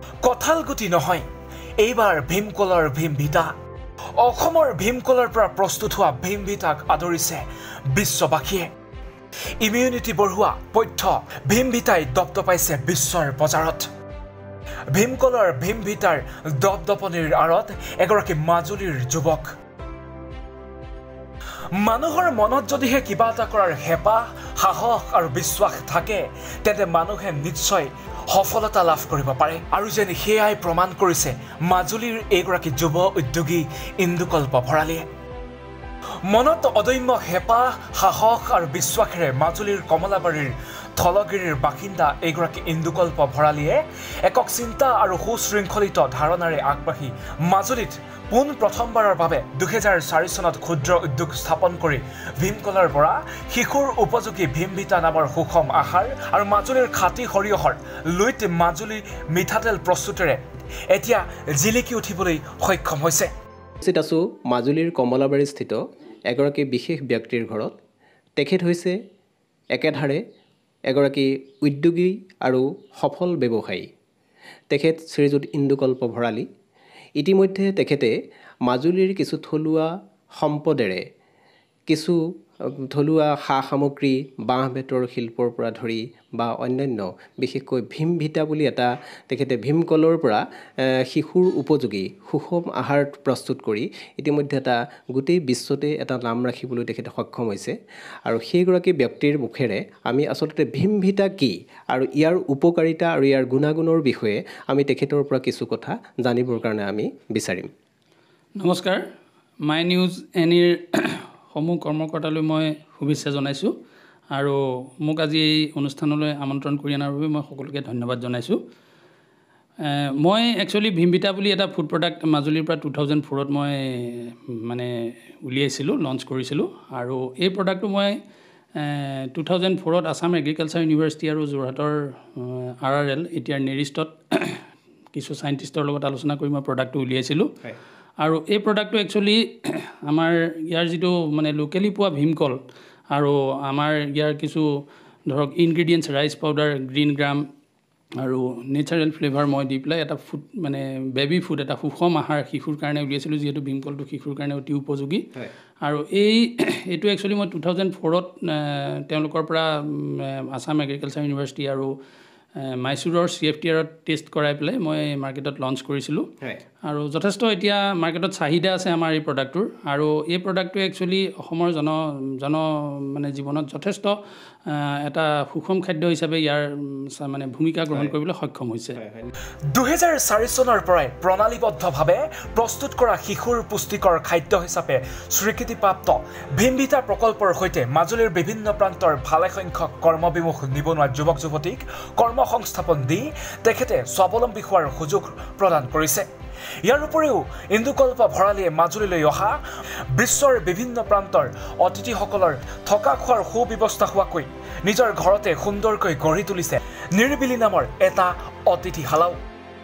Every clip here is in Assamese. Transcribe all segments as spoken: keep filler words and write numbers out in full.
কঁঠালগুটি নহয়, এইবাৰ ভীমকলৰ ভীমভিতা। অসমৰ ভীমকলৰ পৰা প্ৰস্তুত হোৱা ভীমভিতাক আদৰিছে বিশ্ববাসীয়ে। ইমিউনিটি বঢ়োৱা পথ্য ভীমভিতাই দপদপাইছে বিশ্বৰ বজাৰত। ভীমকলৰ ভীমভিতাৰ দপদপনিৰ আঁৰত এগৰাকী মাজুলীৰ যুৱক। মানুহৰ মনত যদিহে কিবা এটা কৰাৰ হেঁপাহ, সাহস আৰু বিশ্বাস থাকে, তেন্তে মানুহে নিশ্চয় সফলতা লাভ কৰিব পাৰে। আৰু যেন সেয়াই প্ৰমাণ কৰিছে মাজুলীৰ এইগৰাকী যুৱ উদ্যোগী ইন্দুকল্প ভৰালীয়ে। মনত অদম্য হেঁপাহ, সাহস আৰু বিশ্বাসেৰে মাজুলীৰ কমলাবাৰীৰ থলগিৰিৰ বাসিন্দা এইগৰাকী ইন্দুকল্প ভৰালীয়ে একক চিন্তা আৰু সুশৃংখলিত ধাৰণাৰে আগবাঢ়ি মাজুলীত পোন প্ৰথমবাৰৰ বাবে দুহেজাৰ চাৰি চনত ক্ষুদ্ৰ উদ্যোগ স্থাপন কৰি ভীমকলৰ পৰা শিশুৰ উপযোগী ভীমভিতা নামৰ সুষম আহাৰ আৰু মাজুলীৰ খাটি সৰিয়হৰ লুইত মাজুলী মিঠাতেল প্ৰস্তুতেৰে এতিয়া জিলিকি উঠিবলৈ সক্ষম হৈছে। আছো মাজুলীৰ কমলাবাৰীস্থিত এগৰাকী বিশেষ ব্যক্তিৰ ঘৰত। তেখেত হৈছে একেধাৰে এগৰাকী উদ্যোগী আৰু সফল ব্যৱসায়ী। তেখেত শ্ৰীযুত ইন্দুকল্প ভৰালী। ইতিমধ্যে তেখেতে মাজুলীৰ কিছু থলুৱা সম্পদেৰে কিছু থলুৱা সা সামগ্ৰী, বাঁহ বেতৰ শিল্পৰ পৰা ধৰি বা অন্যান্য বিশেষকৈ ভীমভিতা বুলি এটা তেখেতে ভীমকলৰ পৰা শিশুৰ উপযোগী সুষম আহাৰ প্ৰস্তুত কৰি ইতিমধ্যে এটা গোটেই বিশ্বতে এটা নাম ৰাখিবলৈ তেখেতে সক্ষম হৈছে। আৰু সেইগৰাকী ব্যক্তিৰ মুখেৰে আমি আচলতে ভীমভিতা কি আৰু ইয়াৰ উপকাৰিতা আৰু ইয়াৰ গুণাগুণৰ বিষয়ে আমি তেখেতৰ পৰা কিছু কথা জানিবৰ কাৰণে আমি বিচাৰিম। নমস্কাৰ, মাই নিউজ এনিৰ সমূহ কৰ্মকৰ্তালৈ মই শুভেচ্ছা জনাইছোঁ আৰু মোক আজি এই অনুষ্ঠানলৈ আমন্ত্ৰণ কৰি অনাৰ বাবে মই সকলোকে ধন্যবাদ জনাইছোঁ। মই একচুৱেলি ভীমভিতা বুলি এটা ফুড প্ৰডাক্ট মাজুলীৰ পৰা টু থাউজেণ্ড ফ'ৰত মই মানে উলিয়াইছিলোঁ, লঞ্চ কৰিছিলোঁ। আৰু এই প্ৰডাক্টটো মই টু থাউজেণ্ড ফ'ৰত আছাম এগ্ৰিকালচাৰ ইউনিভাৰ্চিটি আৰু যোৰহাটৰ আৰ আৰ এল এতিয়াৰ নেৰিষ্টত কিছু চাইণ্টিষ্টৰ লগত আলোচনা কৰি মই প্ৰডাক্টটো উলিয়াইছিলোঁ। আৰু এই প্ৰডাক্টটো একচুৱেলি আমাৰ ইয়াৰ যিটো মানে লোকেলি পোৱা ভীমকল আৰু আমাৰ ইয়াৰ কিছু ধৰক ingredients rice powder, green gram আৰু নেচাৰেল ফ্লেভাৰ মই দি পেলাই এটা ফুড মানে বেবী ফুড, এটা সুষম আহাৰ শিশুৰ কাৰণে উলিয়াইছিলোঁ, যিহেতু ভীমকলটো শিশুৰ কাৰণে অতি উপযোগী। আৰু এই এইটো একচুৱেলি মই টু থাউজেণ্ড ফ'ৰত তেওঁলোকৰ পৰা আছাম এগ্ৰিকালচাৰ ইউনিভাৰ্চিটি আৰু মাইচুৰৰ চি এফ টি আৰত টেষ্ট কৰাই পেলাই মই মাৰ্কেটত লঞ্চ কৰিছিলোঁ। আৰু যথেষ্ট এতিয়া মাৰ্কেটত চাহিদা আছে আমাৰ এই প্ৰডাক্টটোৰ। আৰু এই প্ৰডাক্টটোৱে একচুৱেলি অসমৰ জন জন মানে জীৱনত যথেষ্ট এটা সুষম খাদ্য হিচাপে ইয়াৰ মানে ভূমিকা গ্ৰহণ কৰিবলৈ সক্ষম হৈছে। দুহেজাৰ চাৰি চনৰ পৰাই প্ৰণালীবদ্ধভাৱে প্ৰস্তুত কৰা শিশুৰ পুষ্টিকৰ খাদ্য হিচাপে স্বীকৃতিপ্ৰাপ্ত ভীমভিতা প্ৰকল্পৰ সৈতে মাজুলীৰ বিভিন্ন প্ৰান্তৰ ভালেসংখ্যক কৰ্মবিমুখ নিবনুৱা যুৱক যুৱতীক কৰ্মসংস্থাপন দি তেখেতে স্বাৱলম্বী হোৱাৰ সুযোগ প্ৰদান কৰিছে। ইয়াৰ উপৰিও ইন্দুকল্প ভৰালীয়ে মাজুলীলৈ অহা বিশ্বৰ বিভিন্ন প্ৰান্তৰ অতিথিসকলৰ থকা খোৱাৰ সুব্যৱস্থা হোৱাকৈ নিজৰ ঘৰতে সুন্দৰকৈ গঢ়ি তুলিছে নিৰিবিলি নামৰ এটা অতিথিশালাও।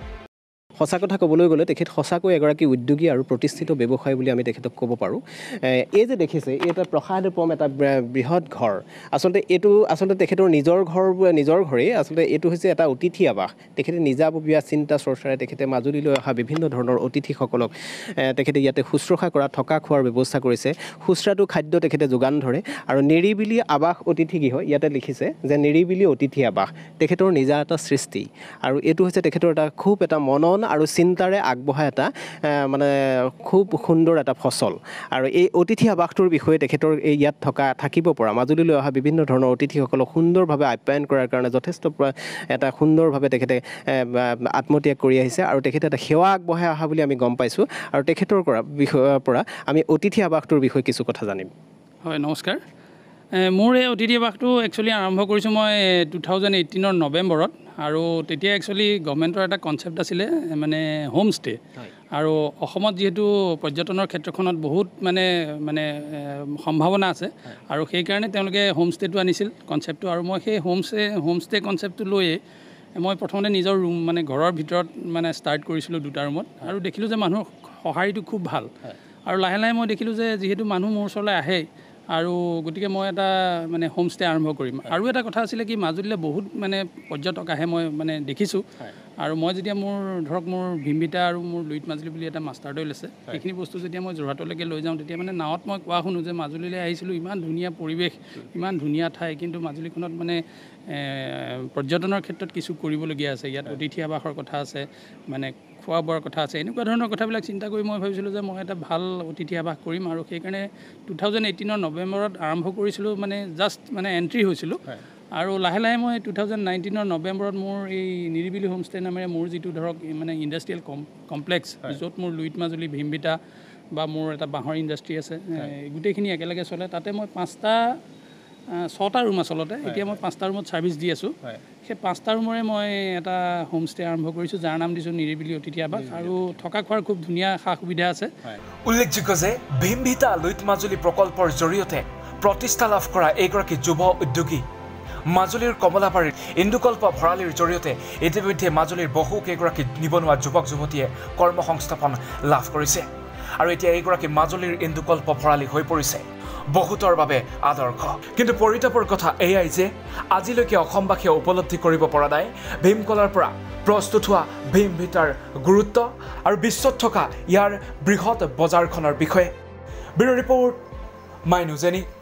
সঁচা কথা ক'বলৈ গ'লে তেখেত সঁচাকৈ এগৰাকী উদ্যোগী আৰু প্ৰতিষ্ঠিত ব্যৱসায়ী বুলি আমি তেখেতক ক'ব পাৰোঁ। এই যে দেখিছে, এই এটা প্ৰসাদপম এটা বৃহৎ ঘৰ, আচলতে এইটো আচলতে তেখেতৰ নিজৰ ঘৰ নিজৰ ঘৰেই আচলতে এইটো হৈছে এটা অতিথি আৱাস। তেখেতে নিজাববীয়া চিন্তা চৰ্চাৰে তেখেতে মাজুলীলৈ অহা বিভিন্ন ধৰণৰ অতিথিসকলক তেখেতে ইয়াতে শুশ্ৰূষা কৰা, থকা খোৱাৰ ব্যৱস্থা কৰিছে। সুস্বাদু খাদ্য তেখেতে যোগান ধৰে। আৰু নিৰিবিলি আৱাস অতিথি গৃহ ইয়াতে লিখিছে যে নিৰিবিলি অতিথি আৱাস তেখেতৰ নিজা এটা সৃষ্টি। আৰু এইটো হৈছে তেখেতৰ এটা খুব এটা মনন আৰু চিন্তাৰে আগবঢ়া এটা মানে খুব সুন্দৰ এটা ফচল। আৰু এই অতিথি আৱাসটোৰ বিষয়ে তেখেতৰ এই ইয়াত থকা থাকিব পৰা মাজুলীলৈ অহা বিভিন্ন ধৰণৰ অতিথিসকলক সুন্দৰভাৱে আপ্যায়ন কৰাৰ কাৰণে যথেষ্ট এটা সুন্দৰভাৱে তেখেতে আত্মত্যাগ কৰি আহিছে আৰু তেখেতে এটা সেৱা আগবঢ়াই অহা বুলি আমি গম পাইছোঁ। আৰু তেখেতৰ পৰা বিষয়ৰ পৰা আমি অতিথি আৱাসটোৰ বিষয়ে কিছু কথা জানিম। হয়, নমস্কাৰ। মোৰ এই অতিথি আৱাসটো একচুৱেলি আৰম্ভ কৰিছোঁ মই টু থাউজেণ্ড এইটিনৰ নৱেম্বৰত। আৰু তেতিয়া একচুৱেলি গভৰ্ণমেণ্টৰ এটা কনচেপ্ট আছিলে মানে হোম ষ্টে। আৰু অসমত যিহেতু পৰ্যটনৰ ক্ষেত্ৰখনত বহুত মানে মানে সম্ভাৱনা আছে আৰু সেইকাৰণে তেওঁলোকে হোম ষ্টেটো আনিছিল কনচেপ্টটো। আৰু মই সেই হোম ষ্টে হোম ষ্টে কনচেপ্টটো লৈয়ে মই প্ৰথমতে নিজৰ ৰুম মানে ঘৰৰ ভিতৰত মানে ষ্টাৰ্ট কৰিছিলোঁ দুটা ৰুমত। আৰু দেখিলোঁ যে মানুহৰ সঁহাৰিটো খুব ভাল। আৰু লাহে লাহে মই দেখিলোঁ যে যিহেতু মানুহ মোৰ ওচৰলৈ আহে আৰু গতিকে মই এটা মানে হোমষ্টে আৰম্ভ কৰিম আৰু এটা কথা আছিলে কি মাজুলীলৈ বহুত মানে পৰ্যটক আহে মই মানে দেখিছোঁ আৰু মই যেতিয়া মোৰ ধৰক মোৰ ভীমবিতা আৰু মোৰ লুইত মাজুলী বুলি এটা মাষ্টাৰ দৈল আছে সেইখিনি বস্তু যেতিয়া মই যোৰহাটলৈকে লৈ যাওঁ তেতিয়া মানে নাৱত মই কোৱা শুনো যে মাজুলীলৈ আহিছিলোঁ ইমান ধুনীয়া পৰিৱেশ ইমান ধুনীয়া ঠাই কিন্তু মাজুলীখনত মানে পৰ্যটনৰ ক্ষেত্ৰত কিছু কৰিবলগীয়া আছে ইয়াত অতিথি আৱাসৰ কথা আছে মানে খোৱা বোৱাৰ কথা আছে এনেকুৱা ধৰণৰ কথাবিলাক চিন্তা কৰি মই ভাবিছিলোঁ যে মই এটা ভাল অতিথি আৱাস কৰিম আৰু সেইকাৰণে টু থাউজেণ্ড এইটিনৰ নৱেম্বৰত আৰম্ভ কৰিছিলোঁ মানে জাষ্ট মানে এণ্ট্ৰি হৈছিলোঁ আৰু লাহে লাহে মই টু থাউজেণ্ড নাইনটিনৰ নৱেম্বৰত মোৰ এই নিৰিবিলি হোমষ্টে নামেৰে মোৰ যিটো ধৰক মানে ইণ্ডাষ্ট্ৰিয়েল কম কমপ্লেক্স য'ত মোৰ লুইত মাজুলী ভীমবিতা বা মোৰ এটা বাঁহৰ ইণ্ডাষ্ট্ৰি আছে গোটেইখিনি একেলগে চলে তাতে মই পাঁচটা ছটা ৰুম আচলতে এতিয়া মই পাঁচটা ৰুমত ছাৰ্ভিচ দি আছোঁ সেই পাঁচটা ৰুমৰে মই এটা হোমষ্টে আৰম্ভ কৰিছোঁ যাৰ নাম দিছোঁ নিৰিবিলি অতিথি আৱাস আৰু থকা খোৱাৰ খুব ধুনীয়া সা সুবিধা আছে উল্লেখযোগ্য যে ভীমবিতা লুইত মাজুলী প্ৰকল্পৰ জৰিয়তে প্ৰতিষ্ঠা লাভ কৰা এইগৰাকী যুৱ উদ্যোগী মাজুলীৰ কমলাবাৰীৰ ইন্দুকল্প ভঁৰালীৰ জৰিয়তে ইতিমধ্যে মাজুলীৰ বহু কেইগৰাকী নিবনুৱা যুৱক যুৱতীয়ে কৰ্মসংস্থাপন লাভ কৰিছে আৰু এতিয়া এইগৰাকী মাজুলীৰ ইন্দুকল্প ভঁৰালী হৈ পৰিছে বহুতৰ বাবে আদৰ্শ কিন্তু পৰিতাপৰ কথা এয়াই যে আজিলৈকে অসমবাসীয়ে উপলব্ধি কৰিব পৰা নাই ভীমকলাৰ পৰা প্ৰস্তুত হোৱা ভীমবিতাৰ গুৰুত্ব আৰু বিশ্বত থকা ইয়াৰ বৃহৎ বজাৰখনৰ বিষয়ে bureau report my news any